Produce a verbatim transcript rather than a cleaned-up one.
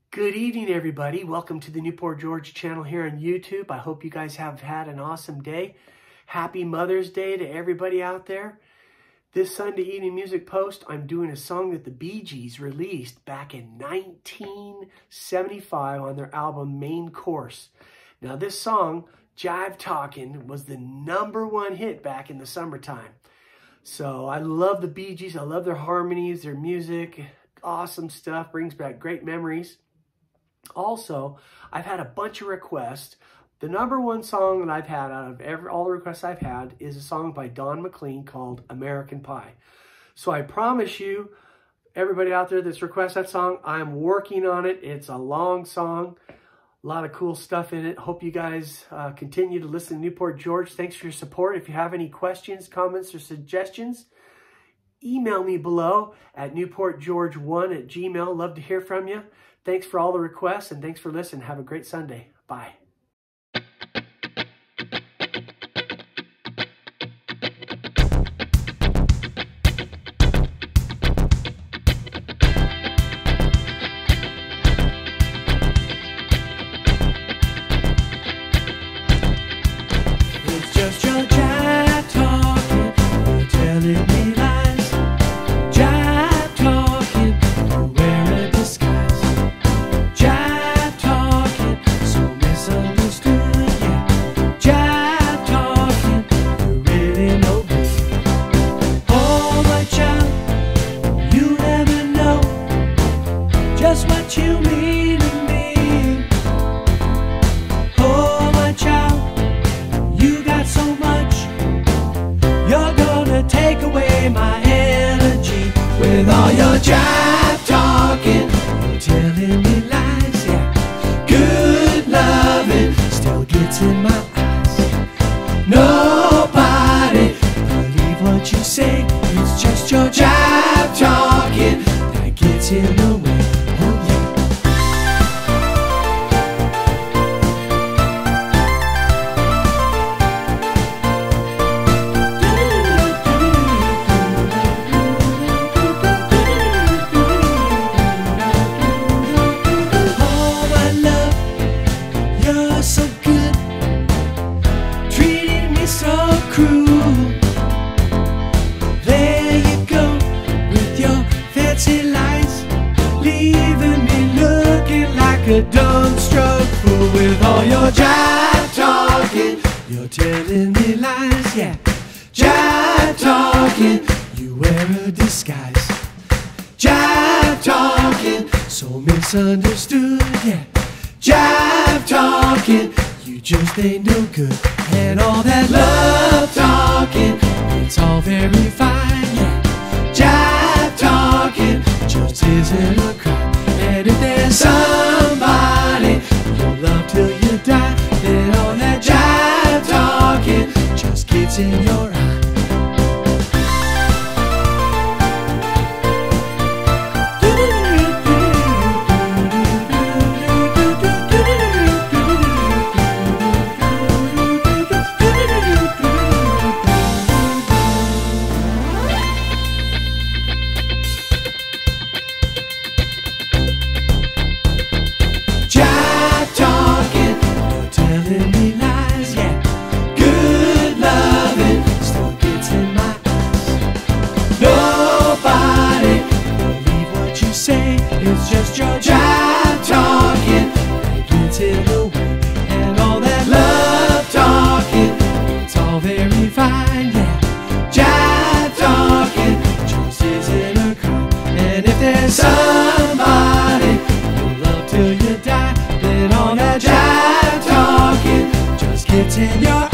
Good evening, everybody. Welcome to the Newport George channel here on YouTube. I hope you guys have had an awesome day. Happy Mother's Day to everybody out there. This Sunday evening music post, I'm doing a song that the Bee Gees released back in nineteen seventy-five on their album Main Course. Now this song, Jive Talkin', was the number one hit back in the summertime. So I love the Bee Gees. I love their harmonies, their music. Awesome stuff. Brings back great memories. Also, I've had a bunch of requests. The number one song that I've had out of every, all the requests I've had is a song by Don McLean called American Pie. So I promise you, everybody out there that's requested that song, I'm working on it. It's a long song, a lot of cool stuff in it. Hope you guys uh, continue to listen to Newport George. Thanks for your support. If you have any questions, comments, or suggestions, email me below at newport george one at gmail. Love to hear from you. Thanks for all the requests, and thanks for listening. Have a great Sunday. Bye. It's just your jive talking, you're telling me lies. Jive talking, you wear a disguise. Jive talking, so misunderstood, yeah. Jive talking, you're really no good. Oh my child, you never know just what you mean to me. Oh my child, you got so much, you're gonna take away my energy with all your jive talking. You're telling me lies, yeah. Good loving still gets in my eyes. Nobody believe what you say. It's just your jive talking that gets in the way. Oh yeah. Oh my love, you're so good, treating me so cruel. There you go with your fancy lies, leaving me looking like a dumbstruck fool. With all your jive talking, you're telling me lies, yeah. Jive talking, you wear a disguise. Jive talking, so misunderstood, yeah. Jive talking, you just ain't no good. And all that love talking, it's all very fine, yeah. Jive talking just isn't a crime. And if there's somebody you'll love till you die, then all that jive talking just gets in your eye. Jive talking, you're telling me lies, yeah. Good loving still gets in my eyes. Nobody believe what you say. It's just your jive talking that gets in the way. And all that love talking, it's all very fine, yeah. Jive talking just isn't a crime. And if there's somebody you'll love till you die, then all that jive talking just gets in your